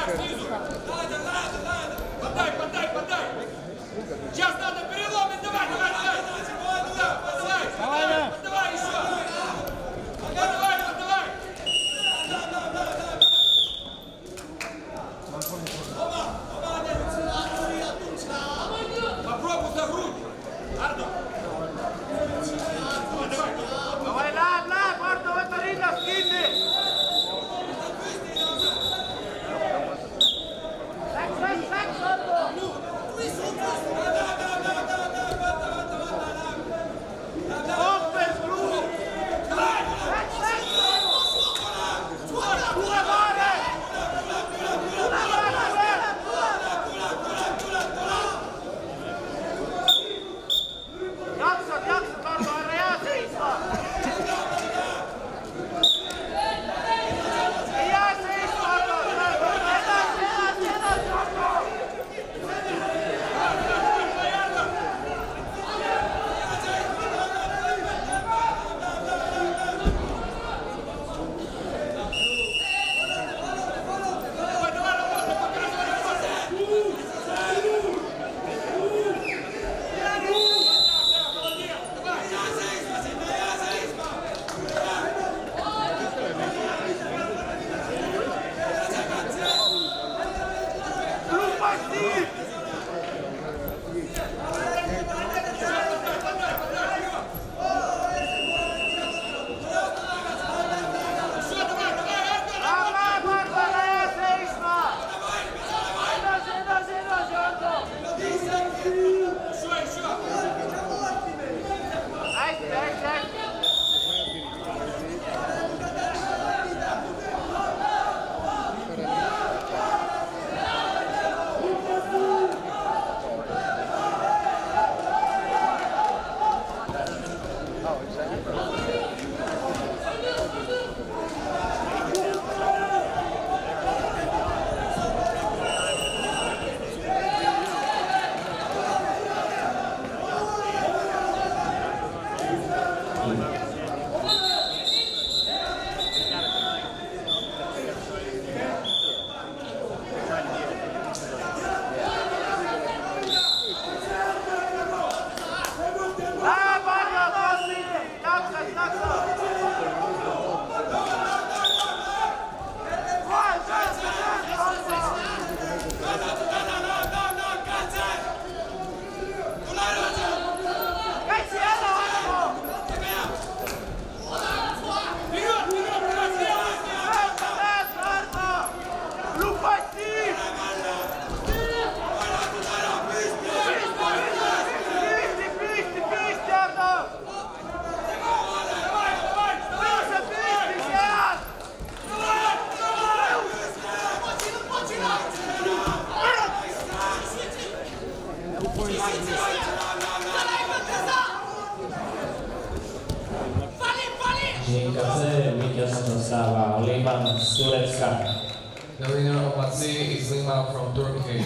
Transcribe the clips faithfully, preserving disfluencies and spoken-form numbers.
Žinkace vítězem dostává Liman z Turecka. The winner of Matsi is Liman from Turkey.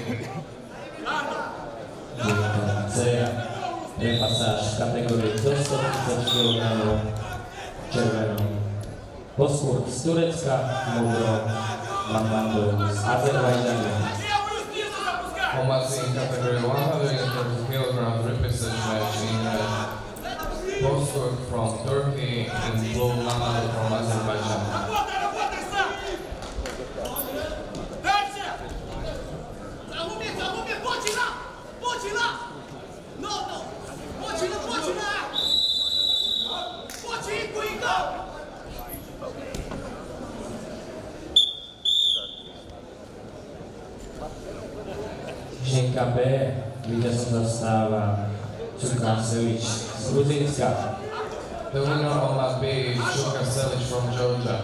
Žinkace repasáž v kategorii do sto třicet kilogramů červenou. Poskurt z Turecka, modrou Mambandu z Azerbajdžanu. For Matsi in category one hundred thirty kilograms represents match in red. Poskurt from Turkey and blue Mambandu from Azerbaijan. Ženka B vítězem dostává Čurka Selic z Gruzínska. The winner of Mat B is Čurka Selic from Georgia.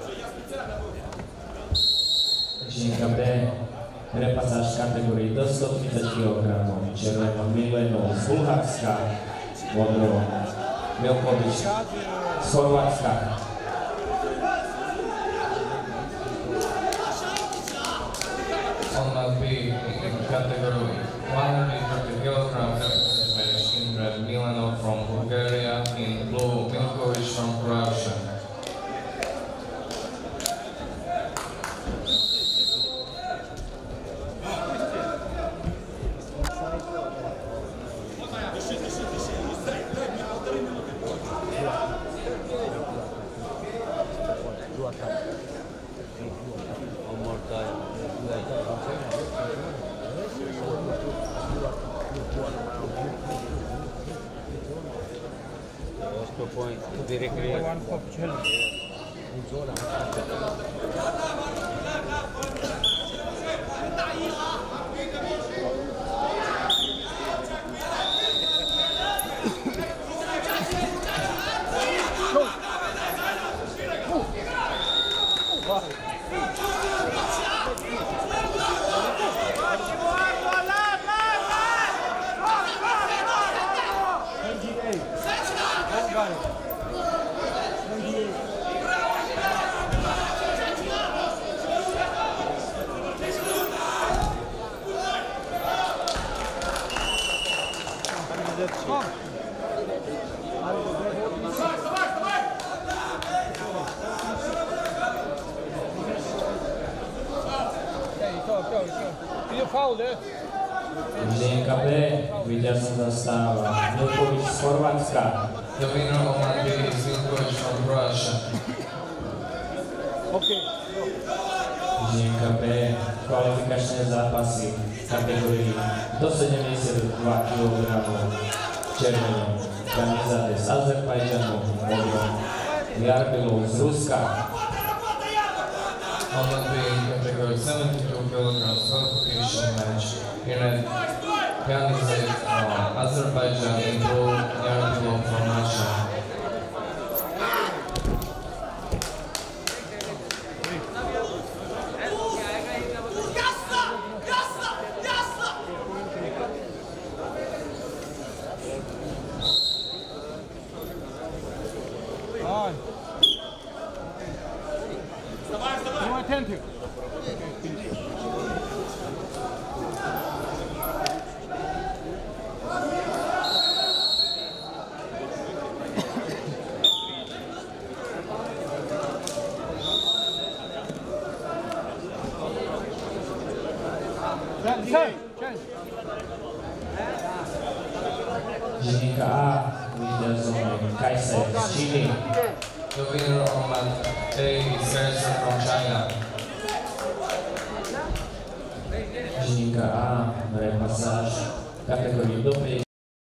Ženka B repasáž v kategorii do sto třicet kilogramů červenou Milenu z Bulharska, modrou Milkovič z Chorvatska. On Mat B in category one hundred thirty kilograms represents match in red Milano from Bulgaria, in blue Milkovic from Croatia. point to be recreated. One for children. Linka B, víťazom zastáva Milkovič z Chorvátska. The winner of that day is Milkovič from Croatia. Okay. Linka B, kvalifikačné zápasy v kategórii do sedemdesiatdva kilogramov. Červený Kanizade z Azerbajdžanu, modrom Jarbilov z Ruska. On that day in category seventy-two kilograms qualification match in a Kanizade from Azerbaijan and blue Yarbilov from Russia. Attentive. Žilinka A, víťazom Kajser z Číny. The winner of that day is Sergio from China. Žilinka A, repasáž, kategóriu do päťdesiat.